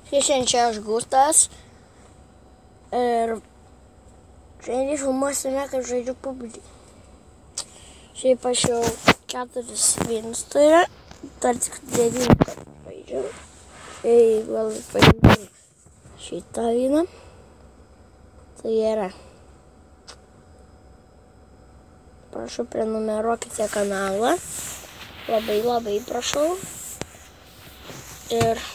Šiandien čia aš Gustas ir šiandien filmuosime, kaip žaidžiu PUBG. Šiaip aš jau 4 vienus turiu, dar tik 9 kartų žaidžiu. Tai gal paimsiu šitą vieną. Tai yra. Prašau, prenumeruokite kanalą. Labai prašau. Ir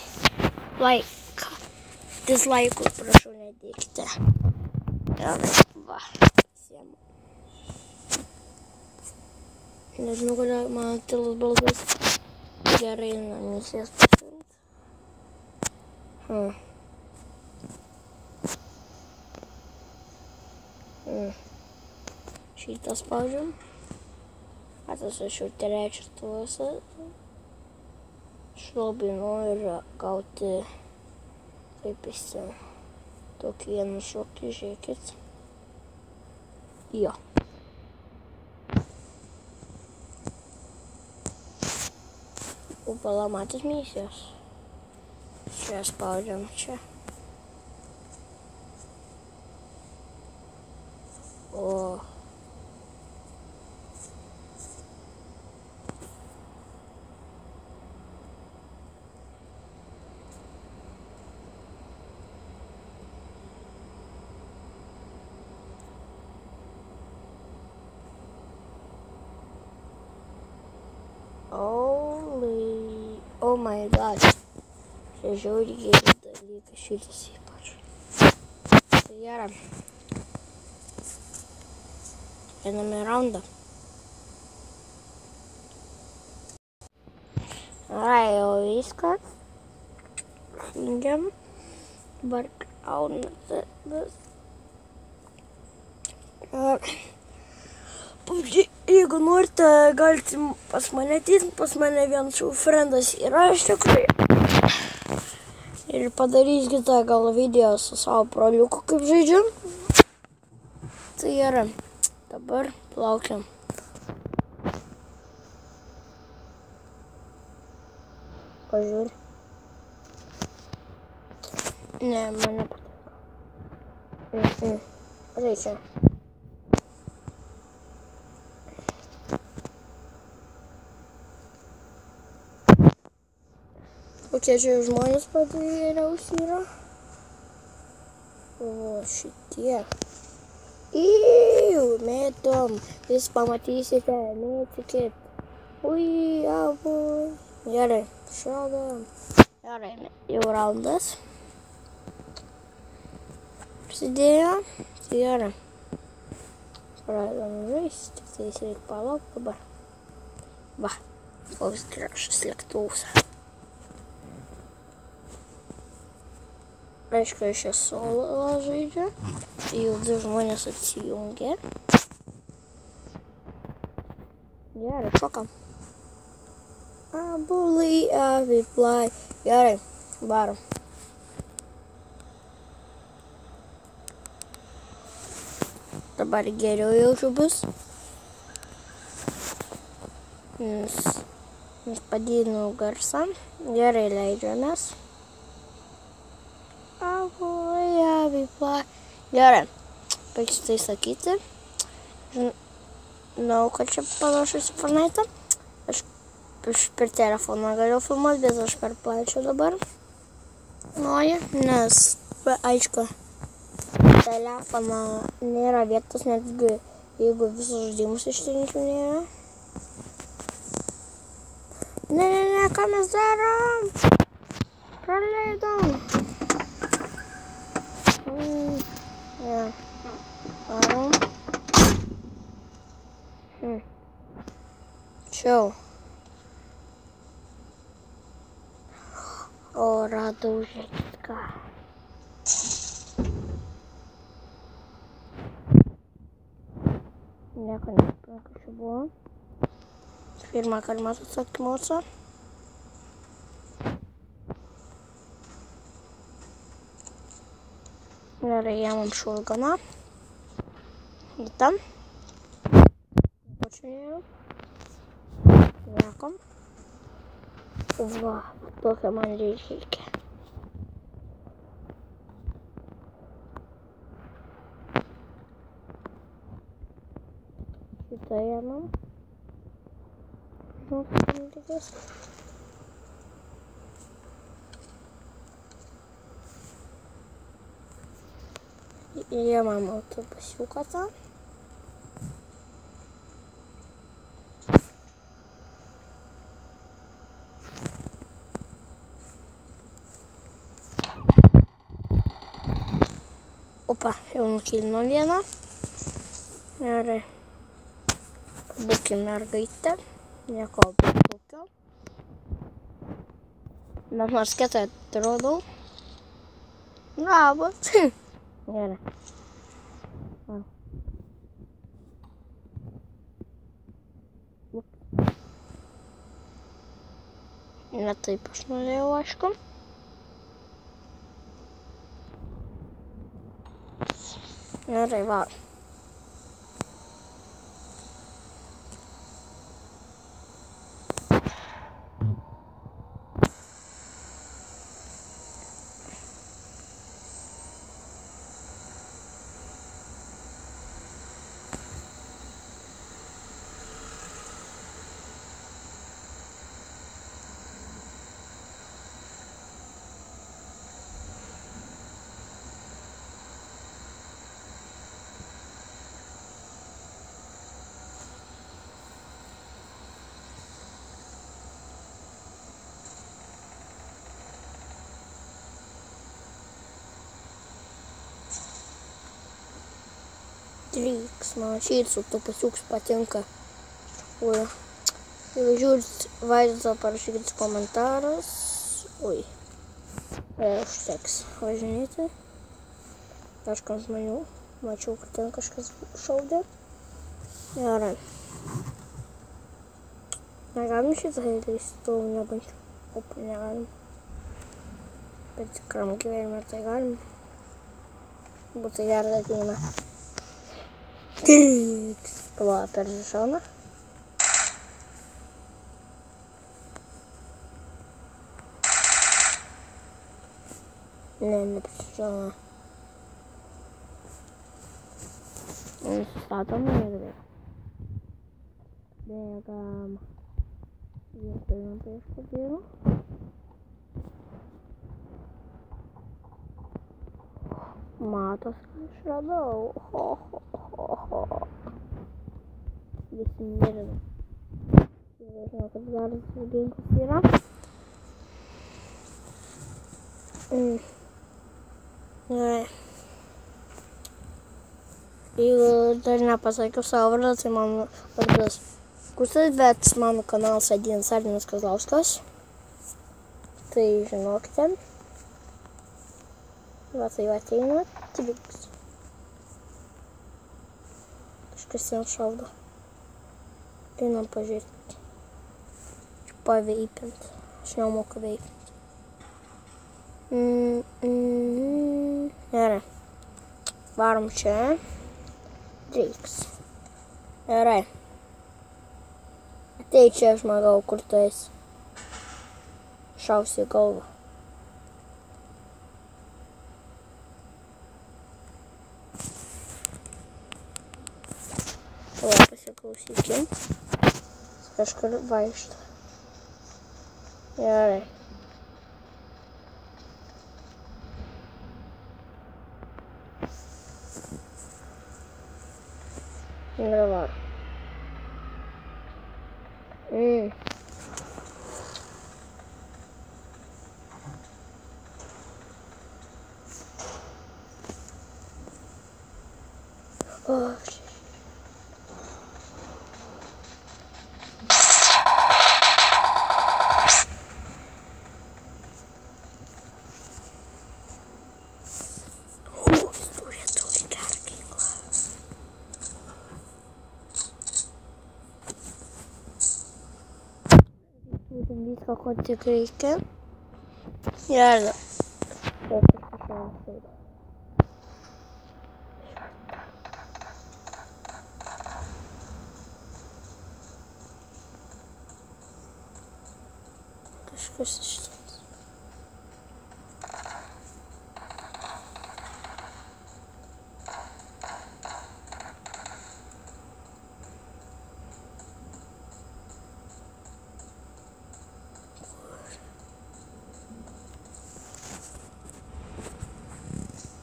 dislaikų prašau nedėkite. Va. Nežinau, kodėl man tylus balsas. Gerai, misijas pasirinkti. Šitą spaudžiam. Atas aš jau trečias tuose. Aš labai noriu gauti, kaip jis tokį vieną šokį, žiūrėkit. Jo. O palamatys misijos. Čia spaudžiam čia. O. Oh my god. Čia žiauriai geri dalykai, šitas ypač. Tai gerai. Einame raundą. Jau viskas. Jungiam. Dabar kraunatės. Jeigu norite, galite pas mane ateiti, pas mane vienas jau frendas yra iš tikrųjų. Ir padarykite gal video su savo broliuku, kaip žaidžiu. Tai yra. Dabar laukiam. Pažiūrė. Ne, man nepatinka. Reikia. Kokie čia žmonės padėriausi yra? O, šitie. Mėtom. Jūs pamatysite, mėtikit. Ui, abu. Gerai, šaudam. Gerai, jau raundas. Prasidėjo. Tai gerai. Pradedam žaisti, tai reikia palaukti dabar. Va, koks gražus lėktuvas. Aišku, aš esu solo žaidžiu. Jau 2 žmonės atsijungė. Gerai, šokam. Bully, fly. Gerai, varom. Dabar geriau jaučiu bus. Nes padidinau garsą. Gerai leidžiamės. Gerai, baigsiu tai sakyti. Žinau, kad čia panašus į Fortnite. Aš per telefoną galiu filmuoti, bet aš per plačiu dabar. Nes, aišku, telefoną nėra vietos, netgi jeigu visus žaidimus ištrinčių nėra. Ne, ką mes darom? Praleidom. Varom. Čia. O, radau žiūrėkit ką. Nieko nesuprantu, čia buvo. Pirmą kartą matau atsakymuose. Gerai, jamam šulganą. Ir tam. Počinėjau. Nekom. Va, tokia man reikia. yemem. Yemem otobüsü kazan. Opa, jau nukilino vieną. Ir būkim mergaitė. Nieko tokio. Bet nors kietai atrodau. Labas. Gerai. Ne taip aš norėjau, aišku. Gerai, va. Triks, man šīs autobusiuks patinka. Jeigu žiūrit vaizdą, parašykit komentaras. Oi. Užteks važinėti. Kažkas maniau. Mačiau, kad ten kažkas šaudė. Gerai. Negalim šitą įleisti, to nebandžiau. Opa, negalim. Bet tikram gyvenime tai galim. Būtų gerai ateina. Triks. Pala, per šoną. Ne per šoną. Nusistatom ir bėgam. Einam prieš kodėlų. Matos, ką aš radau. Visi mirina. Žinau, kad geras ginklas yra. Gerai. Jeigu dar nepasakiau savo vardą, tai mano vardas Gustas, bet mano kanalas Ardinas Kazlauskas. Tai žinokite. Va, tai ateina Triks. Kažkas ten šaudo. Einam pažiūrėti. Paveipint. Aš nemoku veipint. Gerai. Varom čia. Triks. Gerai. Atei čia, aš manau, kur tu esi. Šausi į galvą. O, pasiklausykim. Kažkur vaikšto. Gerai. Ir var. O, viską, ko tik reikia. Ir kažkas iš ten.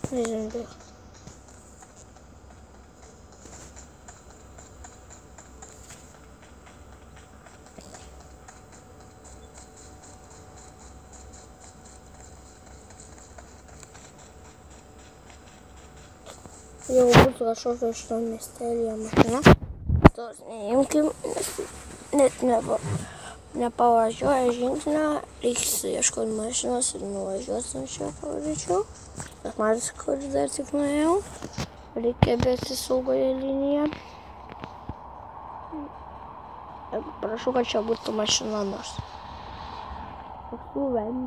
Legendary. Я буду зашел, что мистерия машина. То снимки net nepavažiuoja žingsnio, reiks ieškoti mašinos ir nuvažiuosim čia pavadėčiau. Bet matas, kur dar tik nuėjau. Reikia bėgti saugoje liniją. Prašau, kad čia būtų mašina nors. Paskui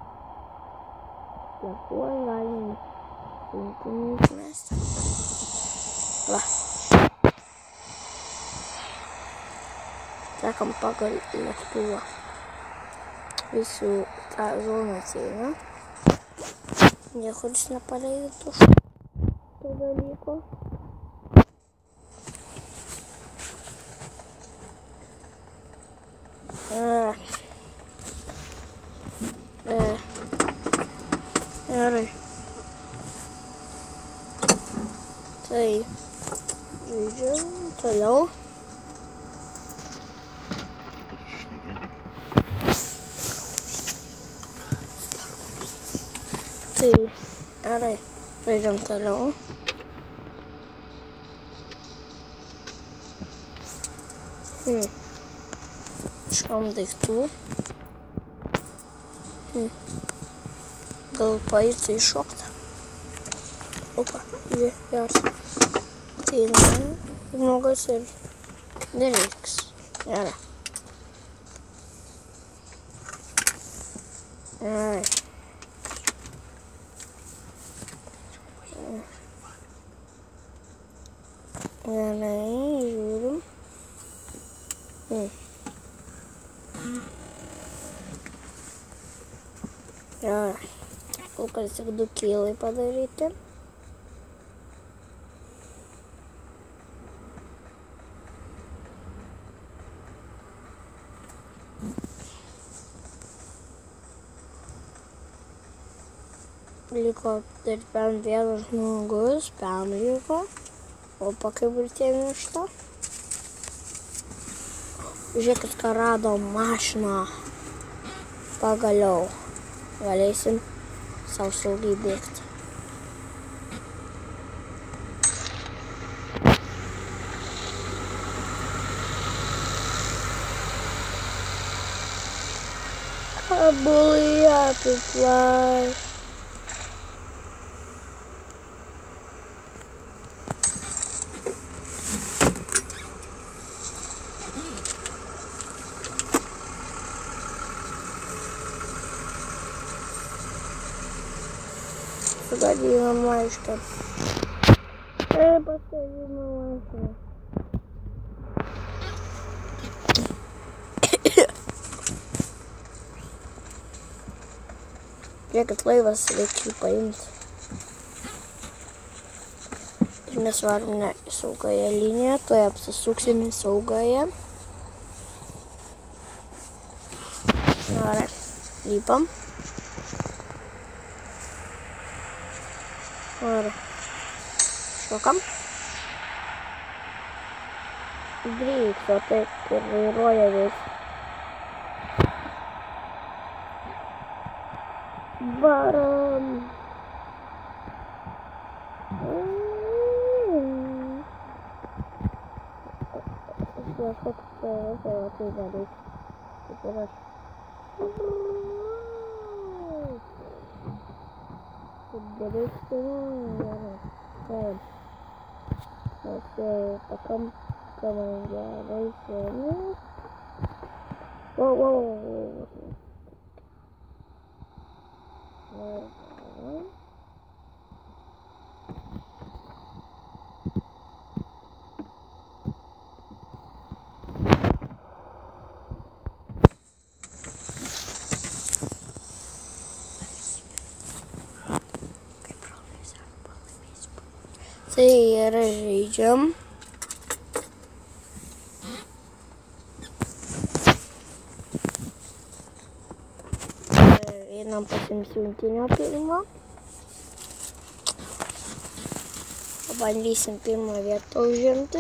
Lietuvoj galim siuntinys mesti. Va. Sekam pagal lėktuvą. Visų tą zoną ateina. Niekur jis nepaleido to dalyko. Gerai. Tai žaidžiam toliau. Tai gerai, žaidžiam toliau. Ieškom daiktų. Gal paeiti iššokti. Opa, geras. Tai žmogus ir nereiks. Gerai. Gerai. Gerai, žiūrim. Gerai. Kol kas tik 2 kilai padaryti. Liko dar bent vienas žmogus, liko. Opa, kaip ir tie miršta. Žiūrėkit, ką radom mašiną. Pagaliau galėsim savo saugiai bėgti. Bully happy fly. Погодила мальчика. Посадила мальчика. Žiūrėkit, laivas reikia paimti. Ir mes varom ne į saugąją liniją, tuoj apsisuksim į saugąją. Gerai, lypam. Gerai, šokam. Greitai, o taip ir vairuoja vis. Varam. Kažkoks tai daryk. Kaip ir aš. Kaip daryk, taip. Mes pakankamai gerai sėmė. Wow. Tai yra žaidžiam. Einam pasiimt siuntinio pirmo. Pabandysim pirmą vietą užimti.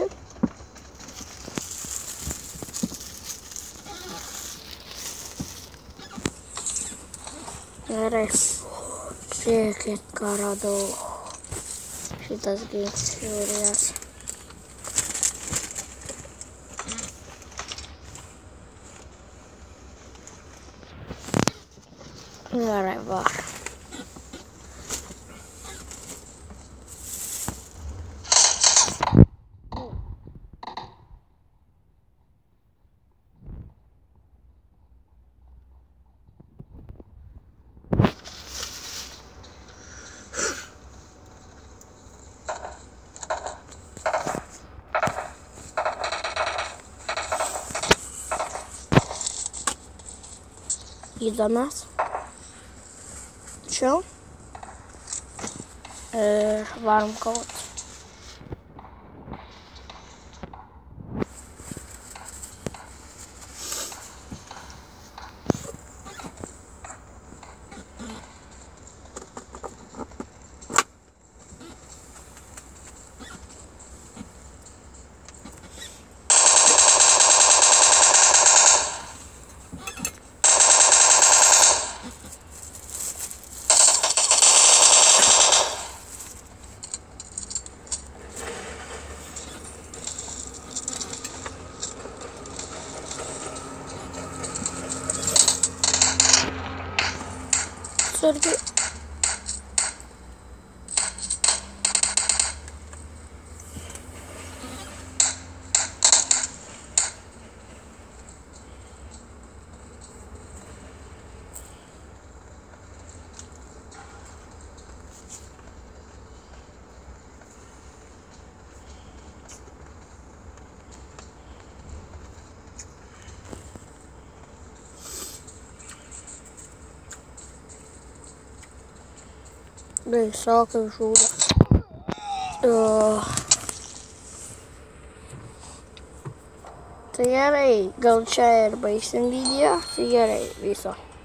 Gerai. Žiūrėkit, ką radau. Šitas žiūrės. Gerai, va. Įdomas. Čia. Ir varom kavot. Sargi. Baisokai žūda. Tai gerai, gal čia ir baigsim video. Tai gerai, viso.